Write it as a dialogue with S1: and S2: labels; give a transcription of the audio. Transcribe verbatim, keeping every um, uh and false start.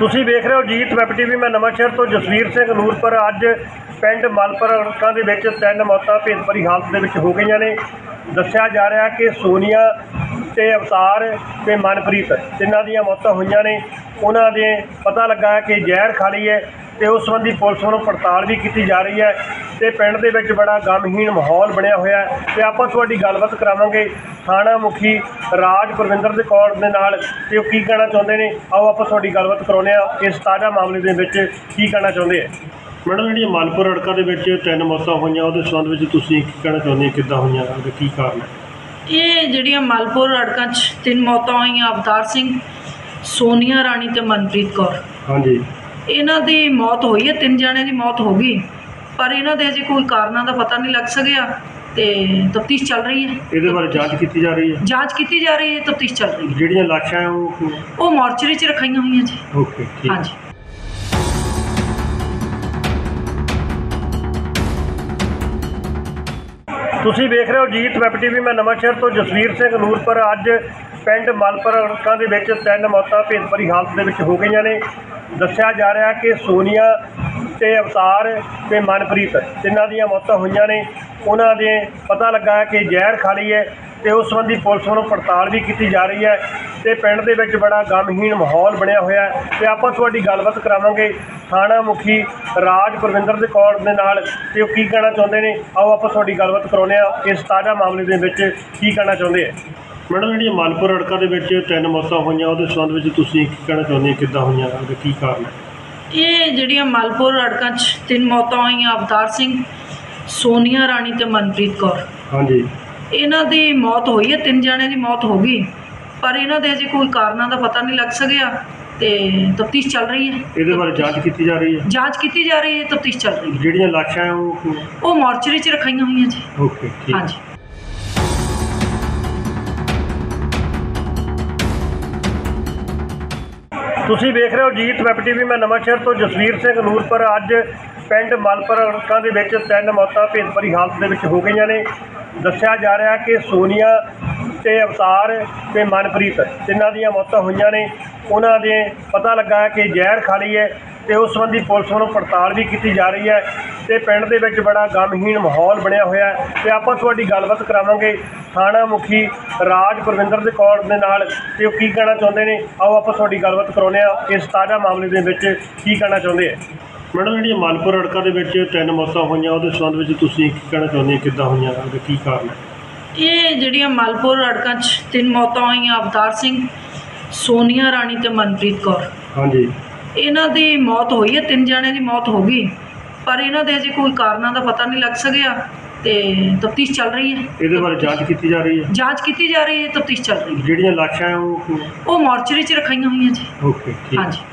S1: ਤੁਸੀਂ ਵੇਖ ਰਹੇ ਹੋ ਜੀਤ ਵੈਬ ਟੀਵੀ। ਮੈਂ ਨਵਾਂਸ਼ਹਿਰ ਤੋਂ ਜਸਵੀਰ ਸਿੰਘ ਨੂਰਪੁਰ। ਅੱਜ ਪਿੰਡ ਮਲਪੁਰ ਅੜਕਾਂ ਦੇ ਵਿੱਚ ਤਿੰਨ ਮੌਤਾਂ ਭੇਦ ਭਰੀ ਹਾਲਤ ਦੇ ਵਿੱਚ ਹੋ ਗਈਆਂ ਨੇ। ਦੱਸਿਆ ਜਾ ਰਿਹਾ ਕਿ ਸੋਨੀਆ ਤੇ ਅਵਤਾਰ ਤੇ ਮਨਪ੍ਰੀਤ ਤਿੰਨਾਂ ਦੀਆਂ ਮੌਤਾਂ ਹੋਈਆਂ ਨੇ। ਉਹਨਾਂ ਦੇ ਪਤਾ ਲੱਗਾ ਕਿ ਜ਼ਹਿਰ ਖਾ ਲਈ ਹੈ ਤੇ ਉਸ ਸੰਬੰਧੀ ਪੁਲਿਸ ਵੱਲੋਂ ਪੜਤਾਲ ਵੀ ਕੀਤੀ ਜਾ ਰਹੀ ਹੈ ਤੇ ਪਿੰਡ ਦੇ ਵਿੱਚ ਬੜਾ ਗਮਹੀਣ ਮਾਹੌਲ ਬਣਿਆ ਹੋਇਆ ਹੈ। ਤੇ ਆਪਾਂ ਤੁਹਾਡੀ ਗੱਲਬਾਤ ਕਰਾਵਾਂਗੇ ਥਾਣਾ ਮੁਖੀ ਰਾਜ ਗੁਰਵਿੰਦਰ ਦੇ ਕੌਰ ਦੇ ਨਾਲ ਤੇ ਉਹ ਕੀ ਕਹਿਣਾ ਚਾਹੁੰਦੇ ਨੇ। ਆਓ ਆਪਾਂ ਤੁਹਾਡੀ ਗੱਲਬਾਤ ਕਰਾਉਂਦੇ ਹਾਂ ਇਸ ਤਾਜ਼ਾ ਮਾਮਲੇ ਦੇ ਵਿੱਚ ਕੀ ਕਹਿਣਾ ਚਾਹੁੰਦੇ ਹੈ। ਮੈਡਮ, ਜਿਹੜੀਆਂ ਮਲਪੁਰ ਅੜਕਾਂ ਦੇ ਵਿੱਚ ਤਿੰਨ ਮੌਤਾਂ ਹੋਈਆਂ ਉਹਦੇ ਸੰਬੰਧ ਵਿੱਚ ਤੁਸੀਂ ਕੀ ਕਹਿਣਾ ਚਾਹੁੰਦੇ, ਕਿੱਦਾਂ ਹੋਈਆਂ ਤੇ ਕੀ ਕਾਰਨ ਹੈ?
S2: ਇਹ ਜਿਹੜੀਆਂ ਮਲਪੁਰ ਅੜਕਾਂ 'ਚ ਤਿੰਨ ਮੌਤਾਂ ਹੋਈਆਂ, ਅਵਤਾਰ ਸਿੰਘ, ਸੋਨੀਆ ਰਾਣੀ ਤੇ ਮਨਪ੍ਰੀਤ ਕੌਰ।
S1: ਹਾਂਜੀ,
S2: ਇਹਨਾਂ ਦੀ ਮੌਤ ਹੋਈ ਹੈ, ਤਿੰਨ ਜਣਿਆਂ ਦੀ ਮੌਤ ਹੋ ਗਈ, ਪਰ ਇਹਨਾਂ ਦੇ ਅਜੇ ਕੋਈ ਕਾਰਨਾਂ ਦਾ ਪਤਾ ਨਹੀਂ ਲੱਗ ਸਕਿਆ ਤੇ ਤਫਤੀਸ਼ ਚੱਲ ਰਹੀ ਹੈ।
S1: ਇਹਦੇ ਬਾਰੇ ਜਾਂਚ ਕੀਤੀ ਜਾ ਰਹੀ ਹੈ।
S2: ਜਾਂਚ ਕੀਤੀ ਜਾ ਰਹੀ ਹੈ, ਤਫਤੀਸ਼ ਚੱਲ ਰਹੀ ਹੈ।
S1: ਜਿਹੜੀਆਂ ਲਾਸ਼ਾਂ ਹੈ ਉਹ
S2: ਉਹ ਮੋਰਚਰੀ 'ਚ ਰਖਾਈਆਂ ਹੋਈਆਂ ਜੀ।
S1: ਓਕੇ, ਠੀਕ।
S2: ਹਾਂਜੀ।
S1: ਤੁਸੀਂ ਵੇਖ ਰਹੇ ਹੋ ਜੀਤ ਵੈਬ ਟੀਵੀ। ਮੈਂ ਨਵਾਂਸ਼ਹਿਰ ਤੋਂ ਜਸਵੀਰ ਸਿੰਘ ਨੂਰਪੁਰ। ਅੱਜ ਪਿੰਡ ਮਲਪੁਰ ਅੜਕਾਂ ਦੇ ਵਿੱਚ ਤਿੰਨ ਮੌਤਾਂ ਭੇਦ ਭਰੀ ਹਾਲਤ ਦੇ ਵਿੱਚ ਹੋ ਗਈਆਂ ਨੇ। ਦੱਸਿਆ ਜਾ ਰਿਹਾ ਕਿ ਸੋਨੀਆ ਤੇ ਅਵਤਾਰ ਤੇ ਮਨਪ੍ਰੀਤ ਤਿੰਨਾਂ ਦੀਆਂ ਮੌਤਾਂ ਹੋਈਆਂ ਨੇ। ਉਹਨਾਂ ਦੇ ਪਤਾ ਲੱਗਾ ਕਿ ਜ਼ਹਿਰ ਖਾ ਲਈ ਹੈ ਤੇ ਉਸ ਸੰਬੰਧੀ ਪੁਲਿਸ ਵੱਲੋਂ ਪੜਤਾਲ ਵੀ ਕੀਤੀ ਜਾ ਰਹੀ ਹੈ ਤੇ ਪਿੰਡ ਦੇ ਵਿੱਚ ਬੜਾ ਗਮਹੀਣ ਮਾਹੌਲ ਬਣਿਆ ਹੋਇਆ ਹੈ ਤੇ ਆਪਾਂ ਤੁਹਾਡੀ ਗੱਲਬਾਤ ਕਰਾਵਾਂਗੇ ਥਾਣਾ ਮੁਖੀ ਰਾਜ ਗੁਰਵਿੰਦਰ ਦੇ ਕੌਰ ਦੇ ਨਾਲ ਤੇ ਉਹ ਕੀ ਕਹਿਣਾ ਚਾਹੁੰਦੇ ਨੇ। ਆਓ ਆਪਾਂ ਤੁਹਾਡੀ ਗੱਲਬਾਤ ਕਰਾਉਂਦੇ ਹਾਂ ਇਸ ਤਾਜ਼ਾ ਮਾਮਲੇ ਦੇ ਵਿੱਚ ਕੀ ਕਹਿਣਾ ਚਾਹੁੰਦੇ ਹੈ। ਮੈਡਮ, ਜਿਹੜੀਆਂ ਮਲਪੁਰ ਅੜਕਾਂ ਦੇ ਵਿੱਚ ਤਿੰਨ ਮੌਤਾਂ ਹੋਈਆਂ ਉਹਦੇ ਸੰਬੰਧ ਵਿੱਚ ਤੁਸੀਂ ਕੀ ਕਹਿਣਾ ਚਾਹੁੰਦੇ, ਕਿੱਦਾਂ ਹੋਈਆਂ ਤੇ ਕੀ ਕਾਰਨ ਹੈ?
S2: ਇਹ ਜਿਹੜੀਆਂ ਮਲਪੁਰ ਅੜਕਾਂ 'ਚ ਤਿੰਨ ਮੌਤਾਂ ਹੋਈਆਂ, ਅਵਤਾਰ ਸਿੰਘ, ਸੋਨੀਆ ਰਾਣੀ ਤੇ ਮਨਪ੍ਰੀਤ ਕੌਰ।
S1: ਹਾਂਜੀ,
S2: ਇਹਨਾਂ ਦੀ ਮੌਤ ਹੋਈ ਹੈ, ਤਿੰਨ ਜਣਿਆਂ ਦੀ ਮੌਤ ਹੋ ਗਈ, ਪਰ ਇਹਨਾਂ ਦੇ ਅਜੇ ਕੋਈ ਕਾਰਨਾਂ ਦਾ ਪਤਾ ਨਹੀਂ ਲੱਗ ਸਕਿਆ ਤੇ ਤਫਤੀਸ਼ ਚੱਲ ਰਹੀ ਹੈ।
S1: ਇਹਦੇ ਬਾਰੇ ਜਾਂਚ ਕੀਤੀ ਜਾ ਰਹੀ ਹੈ।
S2: ਜਾਂਚ ਕੀਤੀ ਜਾ ਰਹੀ ਹੈ, ਤਫਤੀਸ਼ ਚੱਲ ਰਹੀ ਹੈ।
S1: ਜਿਹੜੀਆਂ ਲਾਸ਼ਾਂ ਹੈ ਉਹ
S2: ਉਹ ਮੋਰਚਰੀ 'ਚ ਰਖਾਈਆਂ ਹੋਈਆਂ ਜੀ।
S1: ਓਕੇ, ਠੀਕ।
S2: ਹਾਂਜੀ।
S1: ਤੁਸੀਂ ਵੇਖ ਰਹੇ ਹੋ ਜੀਤ ਵੈਬ ਟੀਵੀ। ਮੈਂ ਨਵਾਂਸ਼ਹਿਰ ਤੋਂ ਜਸਵੀਰ ਸਿੰਘ ਨੂਰਪੁਰ। ਅੱਜ ਪਿੰਡ ਮਲਪੁਰ ਅੜਕਾਂ ਦੇ ਵਿੱਚ ਤਿੰਨ ਮੌਤਾਂ ਭੇਦ ਭਰੀ ਹਾਲਤ ਦੇ ਵਿੱਚ ਹੋ ਗਈਆਂ ਨੇ। ਦੱਸਿਆ ਜਾ ਰਿਹਾ ਕਿ ਸੋਨੀਆ ਤੇ ਅਵਤਾਰ ਤੇ ਮਨਪ੍ਰੀਤ ਤਿੰਨਾਂ ਦੀਆਂ ਮੌਤਾਂ ਹੋਈਆਂ ਨੇ। ਉਹਨਾਂ ਦੇ ਪਤਾ ਲੱਗਾ ਕਿ ਜ਼ਹਿਰ ਖਾ ਲਈ ਹੈ ਤੇ ਉਸ ਸੰਬੰਧੀ ਪੁਲਿਸ ਵੱਲੋਂ ਪੜਤਾਲ ਵੀ ਕੀਤੀ ਜਾ ਰਹੀ ਹੈ ਤੇ ਪਿੰਡ ਦੇ ਵਿੱਚ ਬੜਾ ਗਮਹੀਣ ਮਾਹੌਲ ਬਣਿਆ ਹੋਇਆ ਹੈ ਤੇ ਆਪਾਂ ਤੁਹਾਡੀ ਗੱਲਬਾਤ ਕਰਾਵਾਂਗੇ ਥਾਣਾ ਮੁਖੀ ਰਾਜ ਗੁਰਵਿੰਦਰ ਦੇ ਕੌਰ ਦੇ ਨਾਲ ਤੇ ਉਹ ਕੀ ਕਹਿਣਾ ਚਾਹੁੰਦੇ ਨੇ। ਆਓ ਆਪਾਂ ਤੁਹਾਡੀ ਗੱਲਬਾਤ ਕਰਾਉਂਦੇ ਹਾਂ ਇਸ ਤਾਜ਼ਾ ਮਾਮਲੇ ਦੇ ਵਿੱਚ ਕੀ ਕਹਿਣਾ ਚਾਹੁੰਦੇ ਹੈ। ਮੈਡਮ, ਜਿਹੜੀਆਂ ਮਲਪੁਰ ਅੜਕਾਂ ਦੇ ਵਿੱਚ ਤਿੰਨ ਮੌਤਾਂ ਹੋਈਆਂ ਉਹਦੇ ਸੰਬੰਧ ਵਿੱਚ ਤੁਸੀਂ ਕੀ ਕਹਿਣਾ ਚਾਹੁੰਦੇ, ਕਿੱਦਾਂ ਹੋਈਆਂ ਤੇ ਕੀ ਕਾਰਨ ਹੈ?
S2: ਇਹ ਜਿਹੜੀਆਂ ਮਲਪੁਰ ਅੜਕਾਂ 'ਚ ਤਿੰਨ ਮੌਤਾਂ ਹੋਈਆਂ, ਅਵਤਾਰ ਸਿੰਘ, ਸੋਨੀਆ ਰਾਣੀ ਤੇ ਮਨਪ੍ਰੀਤ ਕੌਰ।
S1: ਹਾਂਜੀ,
S2: ਇਹਨਾਂ ਦੀ ਮੌਤ ਹੋਈ ਹੈ, ਤਿੰਨ ਜਣਿਆਂ ਦੀ ਮੌਤ ਹੋ ਗਈ, ਪਰ ਇਹਨਾਂ ਦੇ ਅਜੇ ਕੋਈ ਕਾਰਨਾਂ ਦਾ ਪਤਾ ਨਹੀਂ ਲੱਗ ਸਕਿਆ ਤੇ ਤਫਤੀਸ਼ ਚੱਲ ਰਹੀ ਹੈ।
S1: ਇਹਦੇ ਬਾਰੇ ਜਾਂਚ ਕੀਤੀ ਜਾ ਰਹੀ ਹੈ।
S2: ਜਾਂਚ ਕੀਤੀ ਜਾ ਰਹੀ ਹੈ, ਤਫਤੀਸ਼ ਚੱਲ ਰਹੀ ਹੈ।
S1: ਜਿਹੜੀਆਂ ਲਾਸ਼ਾਂ ਹੈ ਉਹ
S2: ਉਹ ਮੋਰਚਰੀ 'ਚ ਰਖਾਈਆਂ ਹੋਈਆਂ ਜੀ।
S1: ਓਕੇ, ਠੀਕ।
S2: ਹਾਂਜੀ।